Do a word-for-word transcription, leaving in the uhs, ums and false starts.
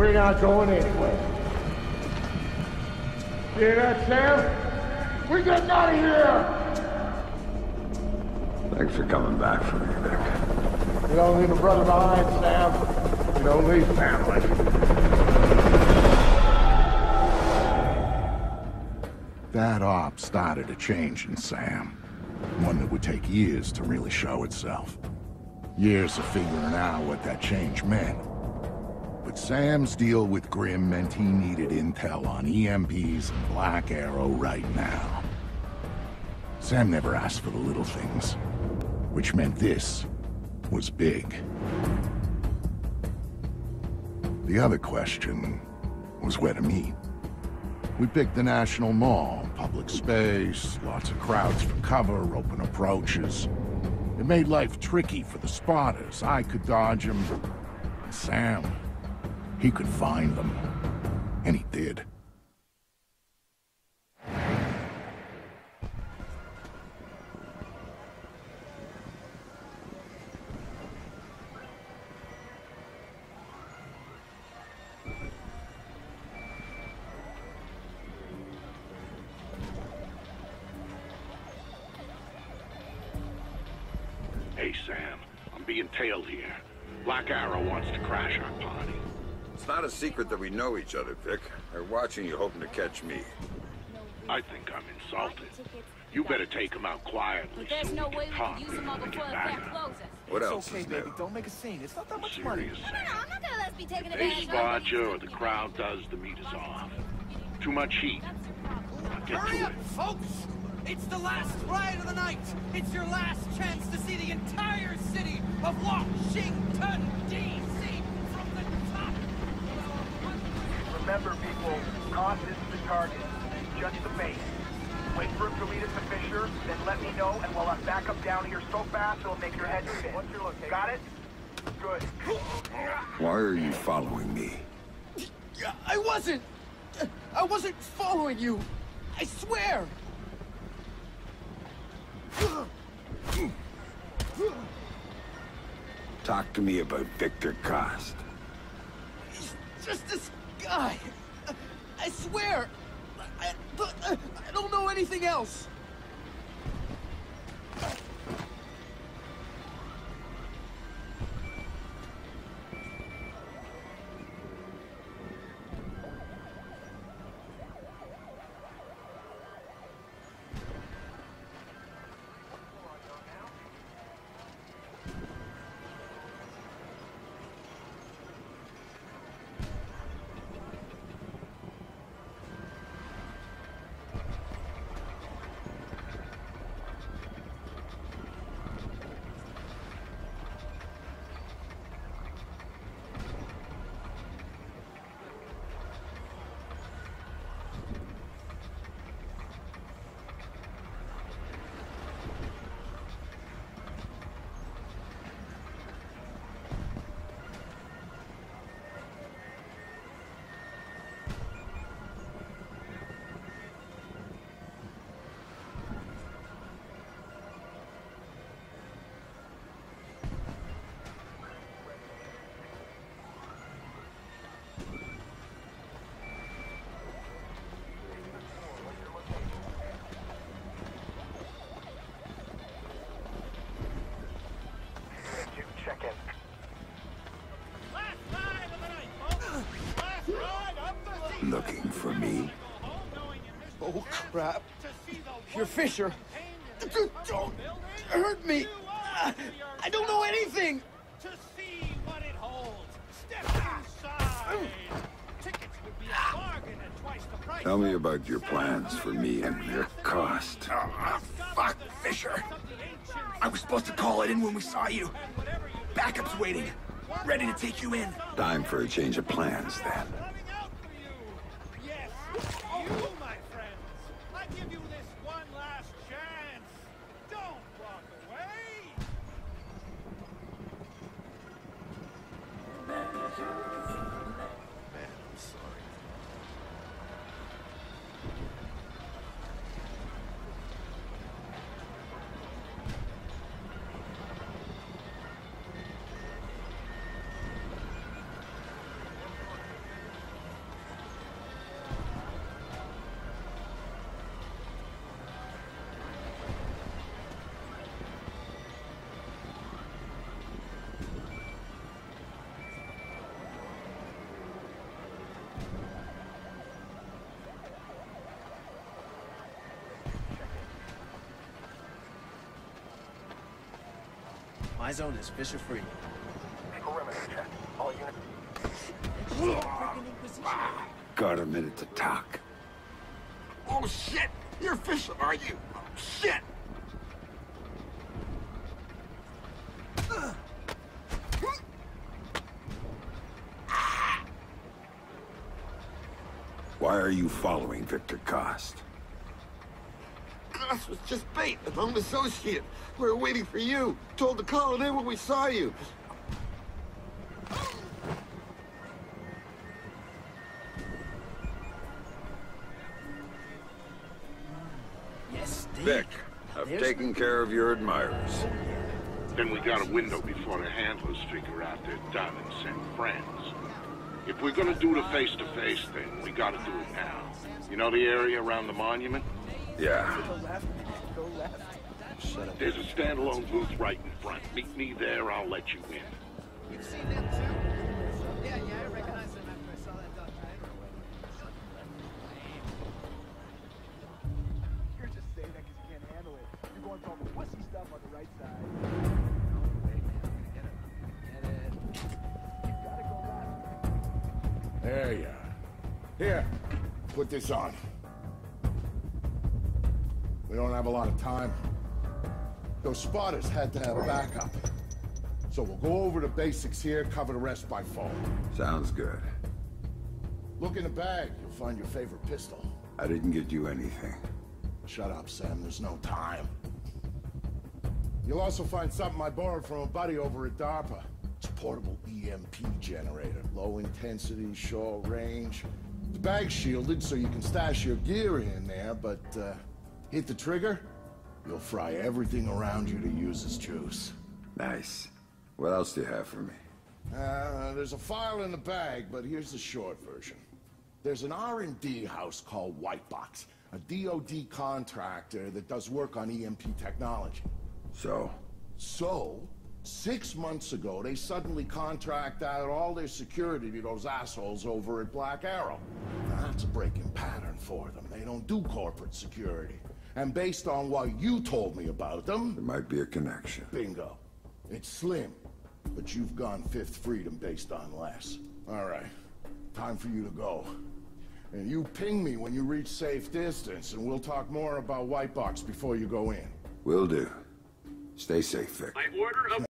We're not going anywhere. Hear that, Sam? We're getting out of here! Thanks for coming back for me, Vic. You don't leave a brother behind, Sam. You don't leave family. That op started a change in Sam. One that would take years to really show itself. Years of figuring out what that change meant. But Sam's deal with Grimm meant he needed intel on E M Ps and Black Arrow right now. Sam never asked for the little things, which meant this was big. The other question was where to meet. We picked the National Mall, public space, lots of crowds for cover, open approaches. It made life tricky for the spotters. I could dodge them, and Sam, he could find them, and he did. Hey, Sam. I'm being tailed here. Black Arrow wants to crash our party. It's not a secret that we know each other, Vic. They're watching you, hoping to catch me. I think I'm insulted. You better take him out quietly. There's so no we way can we talk can use him all when we before get the back. camp closes. What It's else okay, is baby. new? Don't make a scene. It's not that much money. Serious, No, no, Sam. I'm not gonna let us be taking If they advantage spot of you or the crowd does, the meat is off. Too much heat. Now get Hurry to up, it. folks! It's the last ride of the night! It's your last chance to see the entire city of Washington, D C from the top! Remember, people, cost isn't the target, just the base. Wait for him to lead us to Fisher, then let me know, and we'll have backup down here so fast it'll make your head spin. What's your location? Got it? Good. Why are you following me? I wasn't! I wasn't following you! I swear! Talk to me about Victor Cost. He's just this guy! I swear! I, I, I don't know anything else! Looking for me? Oh, crap. You're Fisher. Don't hurt me. I don't know anything. To see what it holds. Step inside. Tickets would be a bargain at twice the price. Tell me about your plans for me and their cost. Oh, fuck, Fisher. I was supposed to call it in when we saw you. Backup's waiting. Ready to take you in. Time for a change of plans, then. Yes, you, my friends. I give you this one last chance. Don't walk away. Man, I'm sorry. My zone is Fisher free. Perimeter check. All units. Freaking Inquisition. Got a minute to talk. Oh shit! You're Fisher, are you? Oh, shit! Why are you following Victor Cost? This was just bait, a lone associate. We were waiting for you. Told to call it in when we saw you. Yes, Steve. Vic, I've There's taken care of your admirers. Then we got a window before the handlers figure out they're done and send friends. If we're gonna do the face-to-face thing, we gotta do it now. You know the area around the monument? Yeah. Go left. Go left. Shut up. There's a standalone booth right in front. Meet me there, I'll let you in. You've seen them too? Yeah, yeah, I recognize them after I saw that documentary. You're just saying that because you can't handle it. You're going for all the pussy stuff on the right side. You gotta go left. There you are. Here, put this on. We don't have a lot of time. Those spotters had to have backup. So we'll go over the basics here, cover the rest by phone. Sounds good. Look in the bag, you'll find your favorite pistol. I didn't get you anything. Shut up, Sam, there's no time. You'll also find something I borrowed from a buddy over at DARPA. It's a portable E M P generator. Low intensity, short range. The bag's shielded so you can stash your gear in there, but uh, hit the trigger, you'll fry everything around you to use as juice. Nice. What else do you have for me? Uh, there's a file in the bag, but here's the short version. There's an R and D house called Whitebox, a D O D contractor that does work on E M P technology. So? So, six months ago, they suddenly contract out all their security to those assholes over at Black Arrow. Now, that's a breaking pattern for them. They don't do corporate security. And based on what you told me about them, There might be a connection. bingo. It's slim, but you've gone Fifth Freedom based on less. All right, time for you to go. And you ping me when you reach safe distance, and we'll talk more about Whitebox before you go in. Will do. Stay safe, Vic. By order of